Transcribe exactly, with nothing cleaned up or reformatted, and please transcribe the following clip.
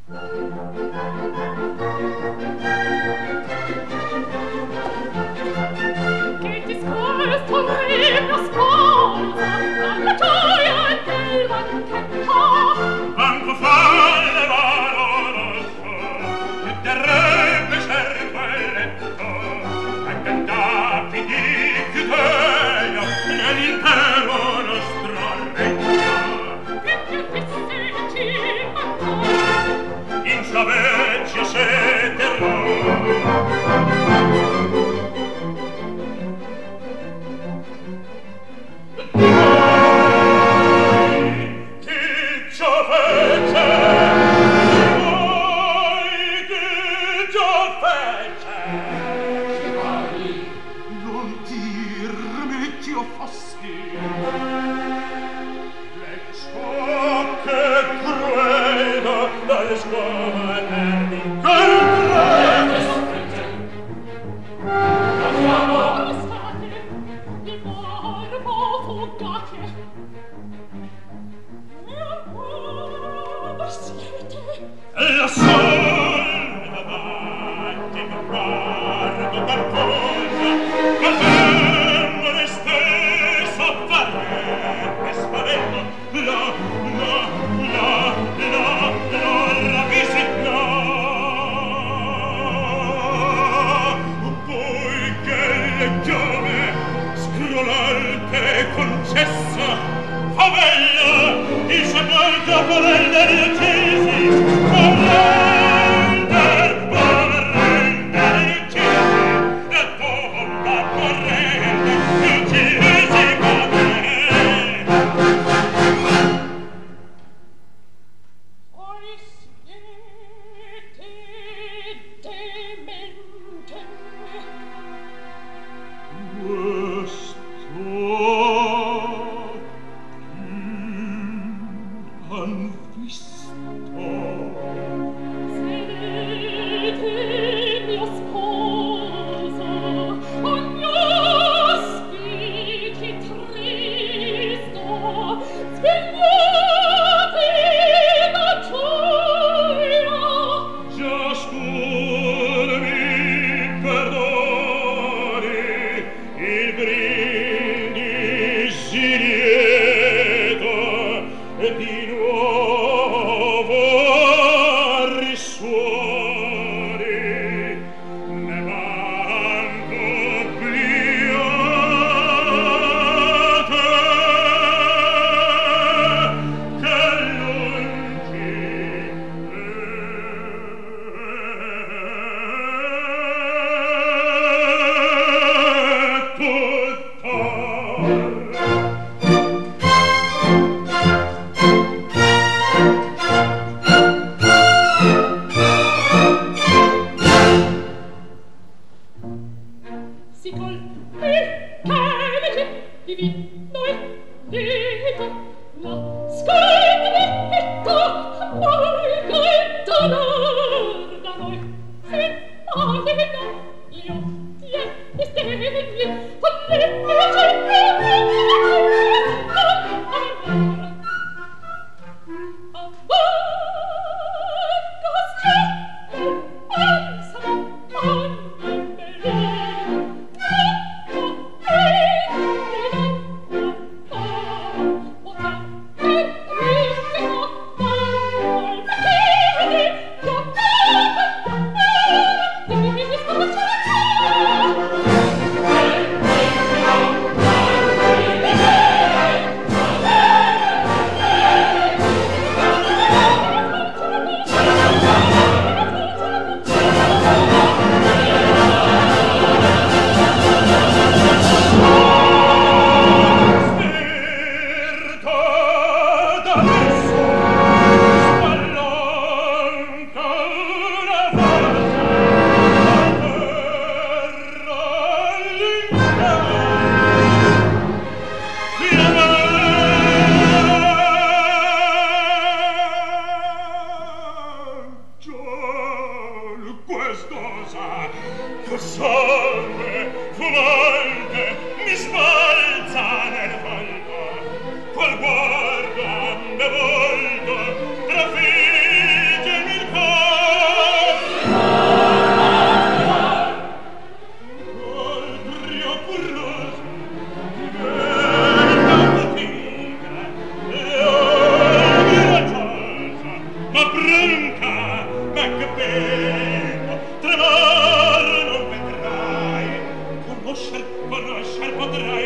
Che discorso regno sposa, alla gioia del banchetto. Manco fa le valoroso, e terrebbe certo il letto, accantati di Chiuteia, nell'impero nostro regno. Che più fisseci ancora, In sua vecchia sederò. La sola davanti che guardo carcosa, col demone stesso farebbe spavento. La, la, la, la, la ravvisità. Poiché le chiome scrollante concessa, favella il sepolcro per rendere gli uccisi. Qual guarda, me volto, trafigge il ma branca, ma che bello, tremare non vedrai, conoscer, conoscer potrai